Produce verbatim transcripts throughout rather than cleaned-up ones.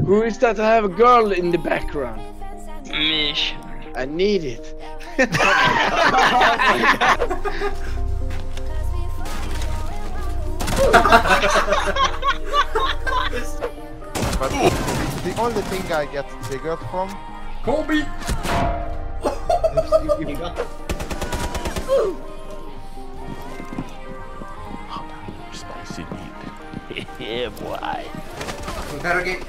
Who is that? I have a girl in the background. Mish. I need it. But the only thing I get triggered from. Kobe! If, if, if, Spicy meat. Yeah, boy. Interrogate.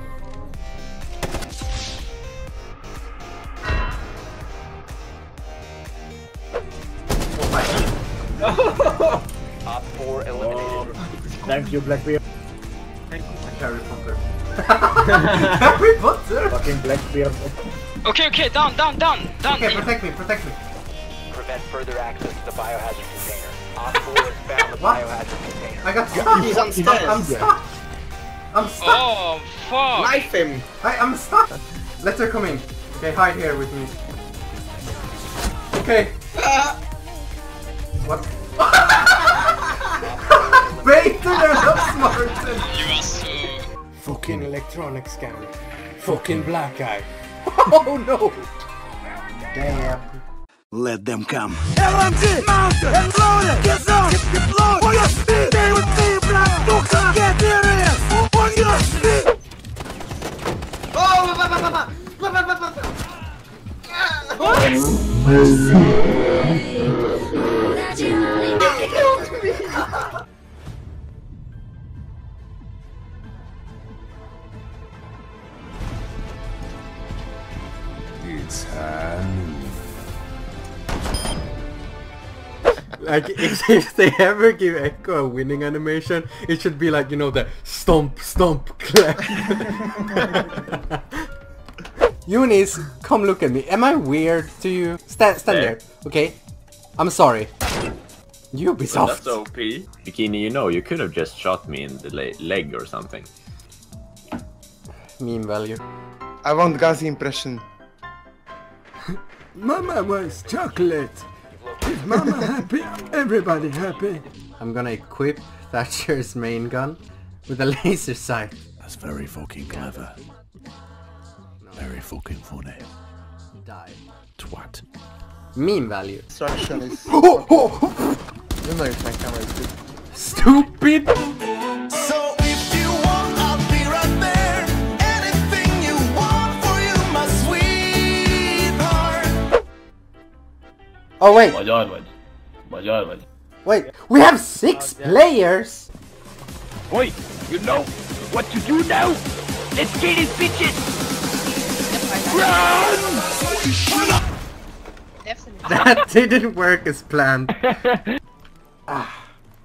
Op four eliminated. Thank you, Blackbeard. Harry Potter. Harry Potter? Fucking Blackbeard. Okay, okay, down, down, down, down. Okay, protect me, protect me. Prevent further access to the biohazard container. Op four has found the What? biohazard container. I got stuck. He's on stairs. I'm stuck. I'm stuck. Oh, fuck. Knife him. I, I'm stuck. Let her come in. Okay, hide here with me. Okay. What? Better than Martin. You are so... Fucking electronic scanner. Fucking black eye. Oh no. Damn. Let them come. L M G, mounted, and loaded, get up, get deployed, on your speed, they will see black, look up, get serious, on your speed. Oh, ba ba ba ba ba ba ba ba. It's Hanu. Like, if, if they ever give Echo a winning animation, it should be like, you know, the stomp, stomp, clap. Eunice, come look at me. Am I weird to you? Stand, stand there, okay? I'm sorry. Ubisoft. Well, that's O P. Bikini, you know, you could have just shot me in the le leg or something. Meme value. I want Gazi impression. Mama wants chocolate. Is Mama happy? Everybody happy. I'm gonna equip Thatcher's main gun with a laser sight. That's very fucking clever. Very fucking funny. Die. Twat. Meme value. Destruction is. Oh, oh. You know if my camera is good. Stupid! So if you want, I'll be right there. Anything you want for you, my sweetheart. Oh wait, Magyar vagy. Magyar vagy. wait, we have six players! Wait, you know what to do now? Let's get these bitches! Run! That didn't work as planned. Ah.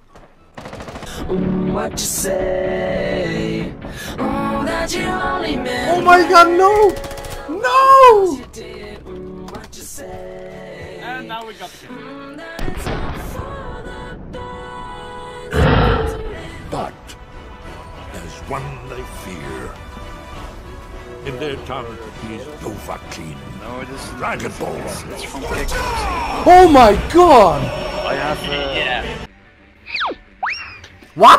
What you say? Oh, that you only meant. Oh my god, no! No! You did. What you say? And now we got the But there's one they fear. In their tongue, he's Dovahkiin. No, it is Dragon Balls. It's from Kick. Oh my god! I have. Uh, Yeah. What?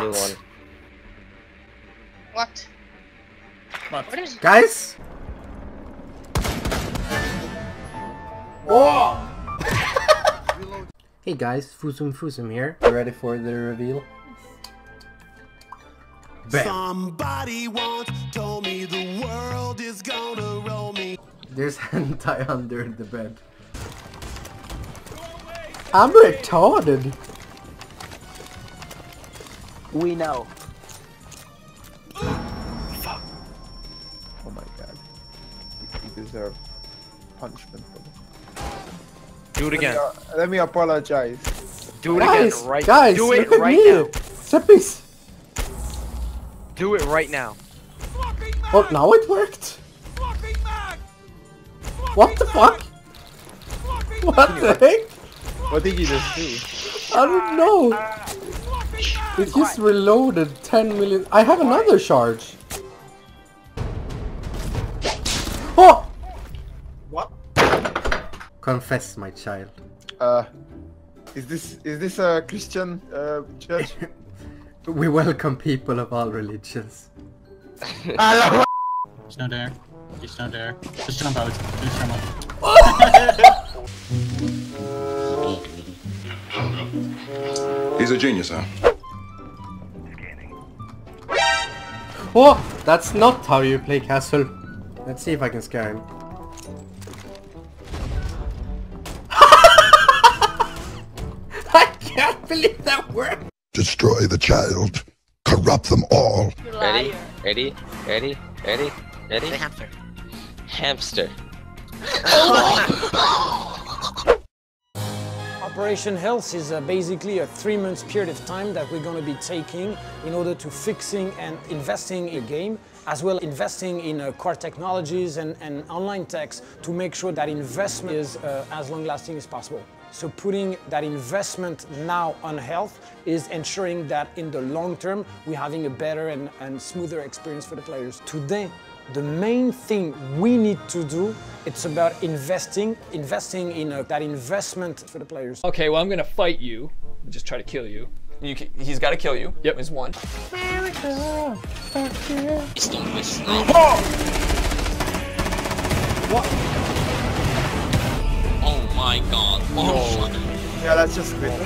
What? What? What is Guys? Oh! Hey guys, Fusum Fusum here. You ready for the reveal? Bam. Somebody once told me the world is gonna roll me. There's hentai under the bed. I'm retarded. We know. Oh my god. You deserve punishment for this. Do it again. Let me, let me apologize. Do it Guys, again. Right. guys, Do it look at right me. now. Seppies. Do it right now. Oh, now it worked. What the fuck? What the heck? What did you just do? I don't know. It just reloaded ten million. I have another charge. Oh! What? Confess, my child. Uh, is this is this a Christian uh, church? We welcome people of all religions. He's not there. He's not there. Just jump out. Just jump out. He's a genius, huh? Oh, that's not how you play Castle. Let's see if I can scare him. I can't believe that worked. Destroy the child. Corrupt them all. Ready? Ready? Ready? Ready? Ready? The hamster. Hamster. Operation Health is uh, basically a three month period of time that we're going to be taking in order to fixing and investing in a game, as well investing in uh, core technologies and, and online techs to make sure that investment is uh, as long lasting as possible. So putting that investment now on health is ensuring that in the long term we're having a better and, and smoother experience for the players. Today, the main thing we need to do, it's about investing, investing in a, that investment for the players. Okay, well I'm gonna fight you, just try to kill you. You can, he's gotta kill you. Yep, he's one. He's doing this. What? Oh my god. Oh. Yeah, that's just good.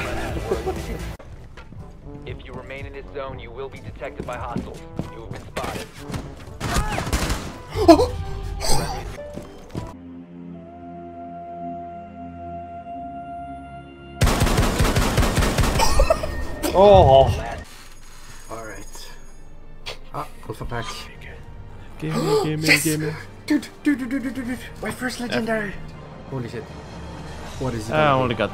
If you remain in this zone, you will be detected by hostiles. You have been spotted. Oh! Alright. Ah, Alpha Pack. Gimme, gimme, yes! gimme. Dude, dude, dude, dude, dude, dude. My first legendary! Holy shit. What is it? I only got...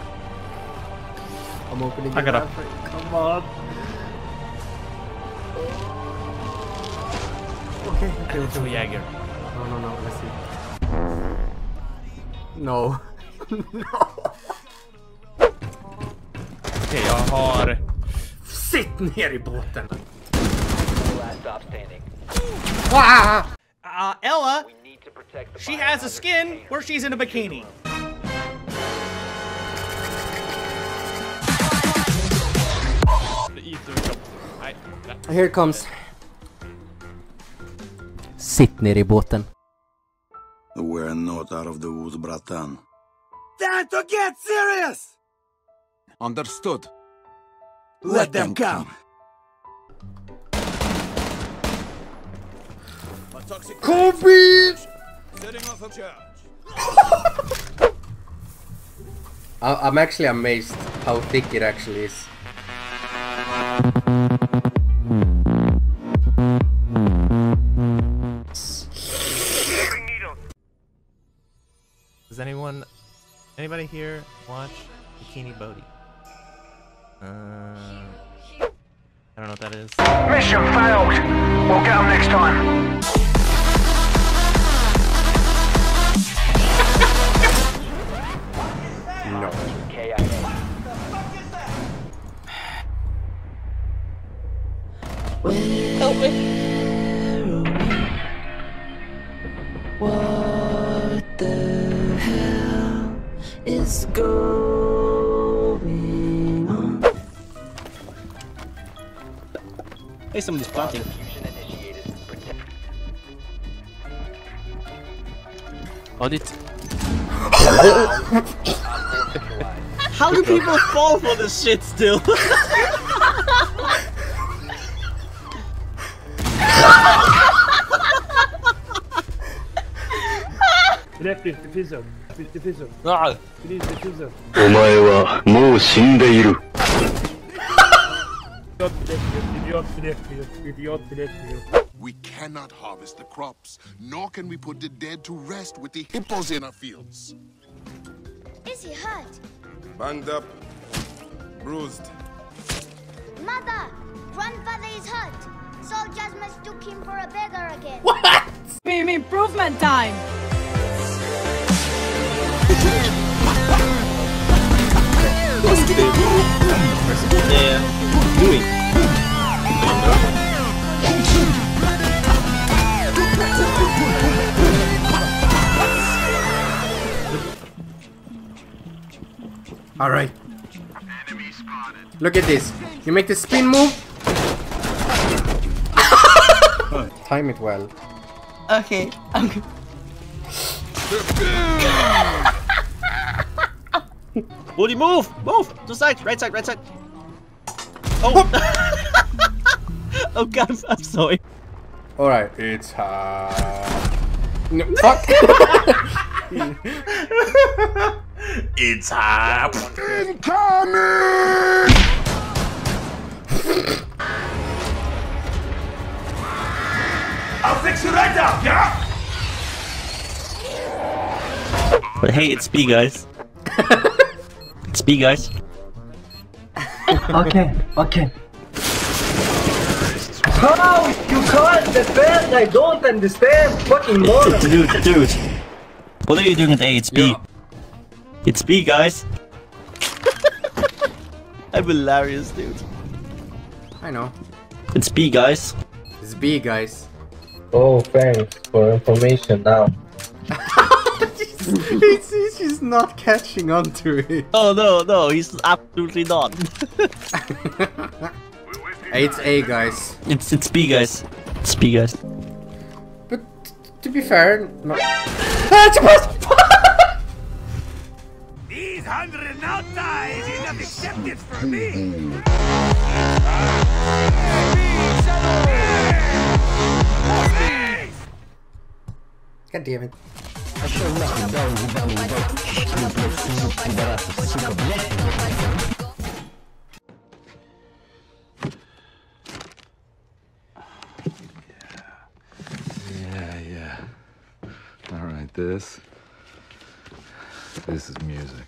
I'm opening I it got up. a... Come on. Okay, okay, It's a Jäger. No, no, no, let's see. No. No. Okej, jag har... Sitt ner i båten! Last stop standing. Ah! Uh, Ella, she has a skin where she's in a bikini. Here it comes. Sitt ner i båten. We're not out of the woods, bratan. Time to get serious! Understood. Let them come. Kobe! Setting off a charge. I'm actually amazed how thick it actually is. Does anyone, anybody here watch Bikini Bodhi? Uh, I don't know what that is. Mission failed. We'll get them next time. No. K I A. Help me. What the hell is going on? Hey, somebody's planting. Audit. How do people fall for this shit still? Left is diffuser. Diffuser. Ah. Please diffuser. お前はもう死んでいる。 We cannot harvest the crops, nor can we put the dead to rest with the hippos in our fields. Is he hurt? Banged up, bruised. Mother! Grandfather is hurt! Soldiers mistook him for a beggar again. What? Improvement time! Yeah, doing. All right. Look at this. You make the spin move. Time it well. Okay. Okay. Woody, move! Move! To the side! Right side, right side! Oh! Oh god, I'm, I'm sorry. Alright, it's uh no, fuck. It's up. Incoming! I'll fix you right up, yeah? But hey, it's B, guys. It's B, guys. Okay, okay. How you can't defend? I don't understand. Fucking moron. Dude, dude. What are you doing at A? It's B. It's B, guys. I'm hilarious, dude. I know. It's B, guys. It's B, guys. Oh, thanks for information now. he's, he's just not catching on to it. Oh no, no, he's absolutely not. It's A, guys. It's it's B, guys. It's B, guys. But to be fair, no. These hundred nauta is enough acceptance for me. God damn it. Yeah, yeah. All right, this. This is music.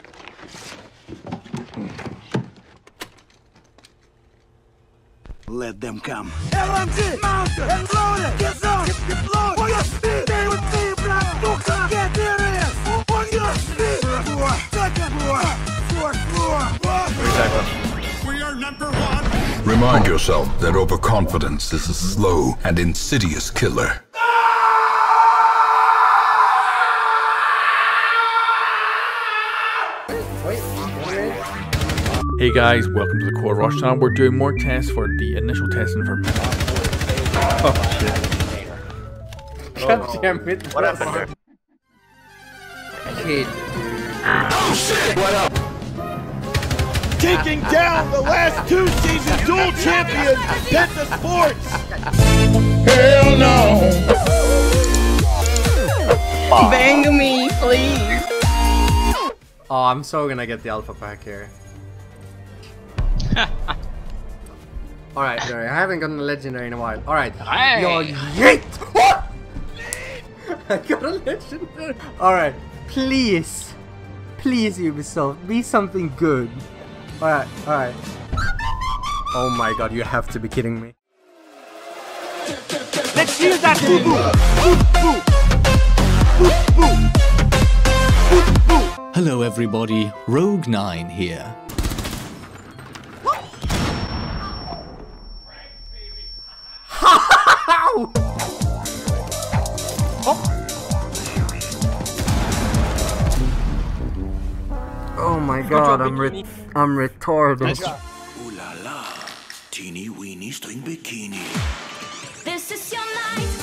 Let them come. L M G, mounted and loaded. Get on, get deployed. On your speed, stay with me, black. Don't come, get serious. On your speed. Floor, second floor, fourth floor. We are number one. Remind yourself that overconfidence is a slow and insidious killer. Hey guys, welcome to the Core Rush channel. We're doing more tests for the initial testing for Meta. Oh shit. God damn it. What happened there? Kid, Oh shit! What up? Taking down the last two season dual champion, Penta Sports! Hell no! Bang me, please. Oh, I'm so gonna get the alpha pack here. Alright, sorry, I haven't gotten a legendary in a while. Alright. Hey. Yo, yeet! What? I got a legendary. Alright, please. Please, Ubisoft, be something good. Alright, alright. Oh my god, you have to be kidding me. Let's use that move! Hello everybody, Rogue nine here. Oh my god, I'm re I'm retarded. Ooh la la, teeny weeny string bikini. This is your night.